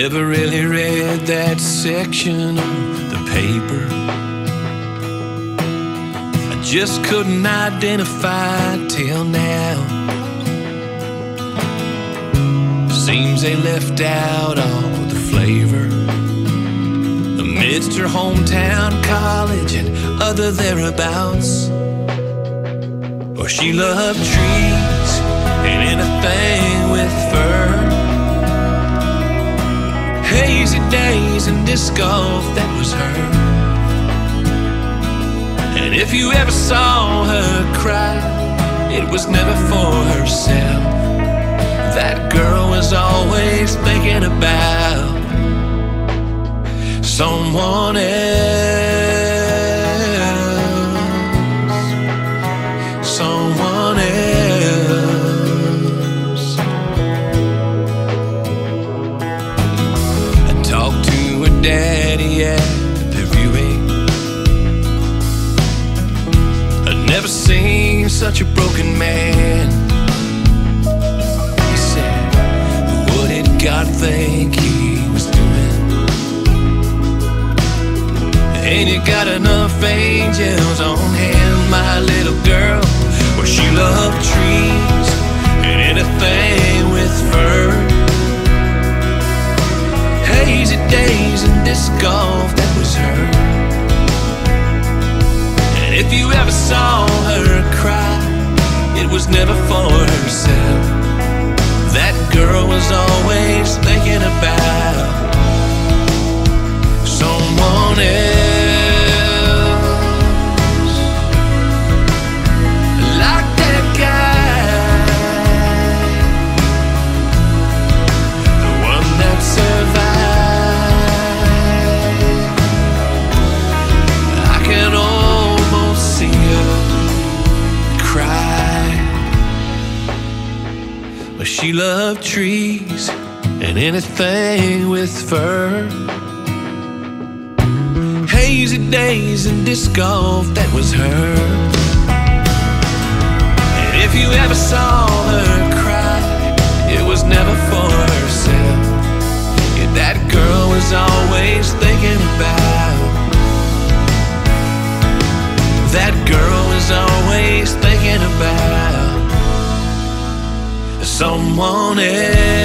never really read that section of the paper. I just couldn't identify till now. Seems they left out all the flavor amidst her hometown college and other thereabouts. Oh, she loved trees and anything with fur, hazy days and disc golf, that was her. And if you ever saw her cry, it was never for herself. That girl was always thinking about someone else, someone else. I talked to her daddy at the viewing. I'd never seen such a broken man. He said, what did God think he was doing? Ain't you got enough angels on hand, my little girl? Well, she loved trees and anything with fur, hazy days and disc golf, that was her. And if you ever saw her cry, it was never for herself. That girl was always thinking about someone else. She loved trees and anything with fur, hazy days and disc golf, that was her. And if you ever saw her cry, it was never for herself. Yeah, that girl was always thinking about, that girl was always thinking about someone else.